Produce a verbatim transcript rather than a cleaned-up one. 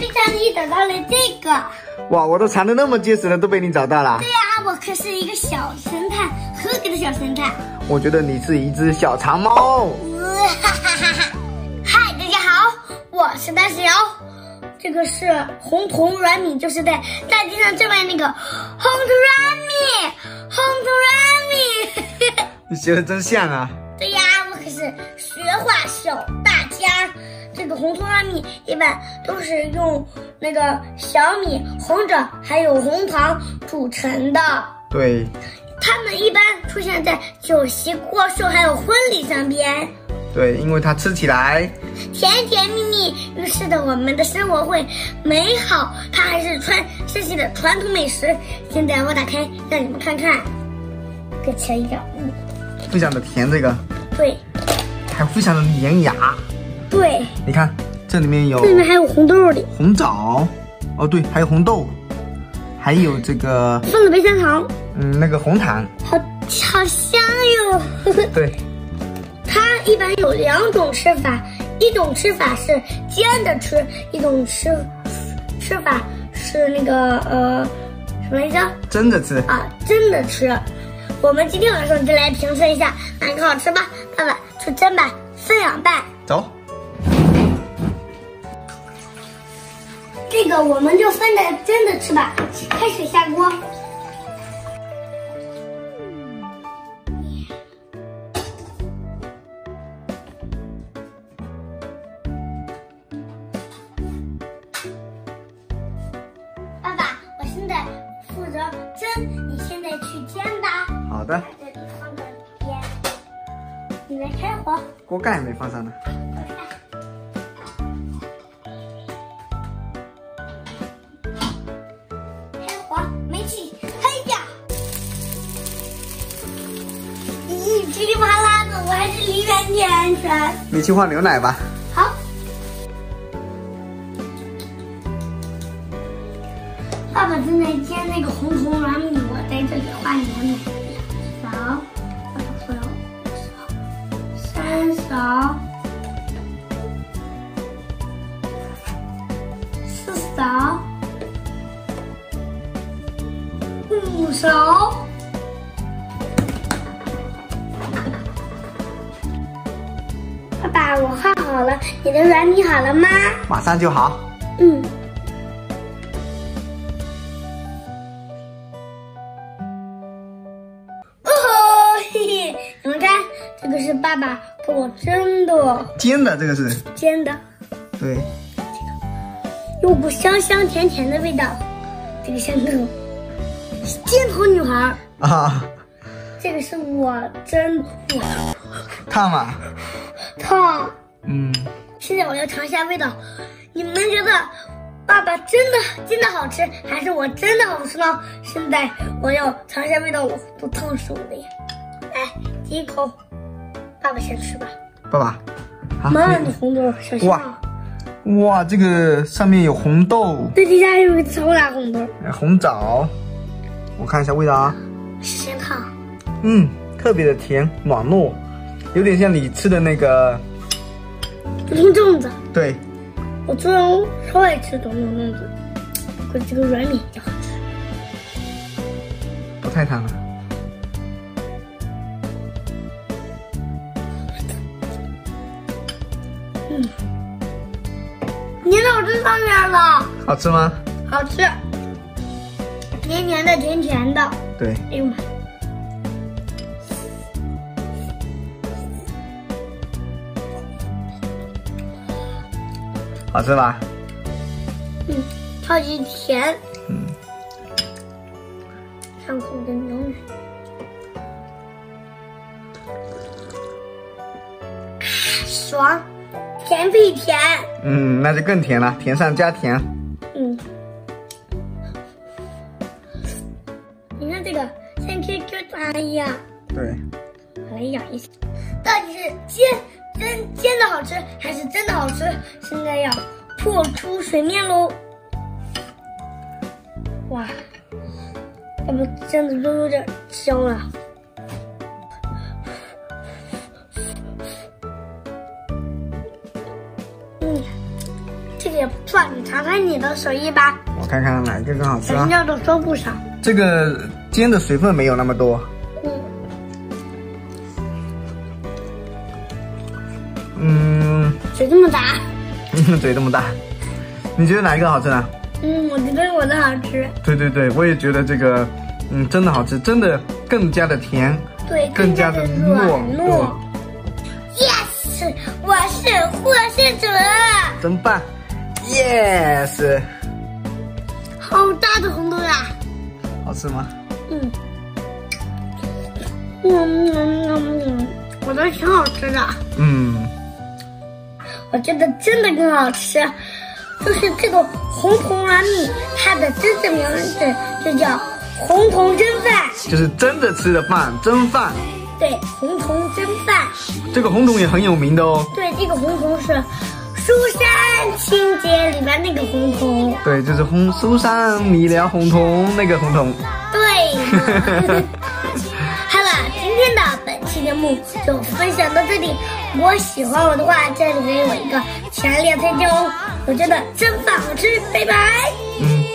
非常你找到了这个。 哇，我都藏得那么结实了，都被你找到了。 对呀、啊，我可是一个小神探，合格的小神探。 我觉得你是一只小长猫。 呃、哈哈哈哈！嗨，大家好，我是大石瑶。这个是红彤软米，就是在大街上正卖那个红彤软米，红彤软米。 你学的真像啊！ 对呀，我可是学画小大家。这个红彤软米一般都是用那个小米、红枣还有红糖组成的。 对， 它们一般出现在酒席、过寿还有婚礼上边。 对，因为它吃起来甜甜蜜蜜，于是的我们的生活会美好。它还是川陕西的传统美食。现在我打开让你们看看，给切一点，嗯， 非常的甜，这个对， 还非常的粘牙。 对， 你看这里面有， 这里面还有红豆的， 红枣，哦对，还有红豆，还有这个放的白砂糖， 嗯，那个红糖， 好好香哟。 对， 它一般有两种吃法，一种吃法是煎着吃，一种吃吃法是那个呃什么来着？ 蒸着吃啊，蒸着吃。我们今天晚上就来评测一下哪个好吃吧。爸爸出砧板，分两半。 走。 这个我们就分着蒸着吃吧。开水下锅。爸爸，我现在负责蒸，你现在去煎吧。 好的。 把这里放到边，你来开火。 锅盖没放上呢。噼里啪啦的，我还是离远点安全。 你去换牛奶吧。 好。爸爸正在煎那个红彤软米，我在这里换牛奶。勺，二勺，三勺，四勺，五勺。爸爸，我换好了，你的软米好了吗？ 马上就好。 嗯。哦吼，嘿嘿，你们看，这个是爸爸给我蒸的。 煎的，这个是煎的。 对。 有股香香甜甜的味道，这个像那种尖头女孩啊。 这个是我蒸的。 烫吗？ 烫。 嗯。 现在我要尝一下味道，你们觉得爸爸真的真的好吃，还是我真的好吃呢？现在我要尝一下味道，我都烫手了呀！来，第一口，爸爸先吃吧。 爸爸， 妈的红豆，小心啊！ 哇，这个上面有红豆， 对，底下还有一个超大红豆， 红枣，我看一下味道啊。 是先烫。 嗯，特别的甜，软糯，有点像你吃的那个冬虫粽子。 对。 我虽然超爱吃冬虫粽子，可是这个软米也好吃。 不太烫了。 嗯，粘到我这上面了。 好吃吗？ 好吃，黏黏的，甜甜的。 对。 哎呦妈！ 好吃吧？ 嗯，超级甜。 嗯。 上口的牛奶。啊，爽，甜配甜。 嗯，那就更甜了，甜上加甜。 嗯。你看这个像 Q Q 糖一样。 对。 我来咬一下，到底是煎真煎的好吃，还是真的好吃？现在要破出水面喽！哇，要不真的都有点香了。嗯，这个也不错，你尝尝你的手艺吧。 我看看哪一个更好吃啊？ 人家都说不上。 这个煎的水分没有那么多。 嗯。 嗯。 嘴这么大。 嘴这么大。你觉得哪一个好吃呢？ 嗯，我觉得我的好吃。 对对对，我也觉得这个，嗯，真的好吃，真的更加的甜。 对， 更加的糯糯。 Yes， 我是获胜者。 真棒 ！Yes。 好大的红豆呀！ 好吃吗？ 嗯。嗯嗯嗯嗯，我觉得挺好吃的。 嗯。 我觉得真的更好吃，就是这个红彤软米，它的真正名字就叫红彤蒸饭， 就是真的吃的饭，蒸饭。 对，红彤蒸饭。 这个红彤也很有名的哦。 对，这个红彤是苏珊情节里面那个红彤。 对，就是红苏珊米聊红彤那个红彤。 对。好了，今天的本期节目就分享到这里。如果喜欢我的话，这里给我一个强烈推荐哦，我觉得真棒好吃，拜拜。 嗯。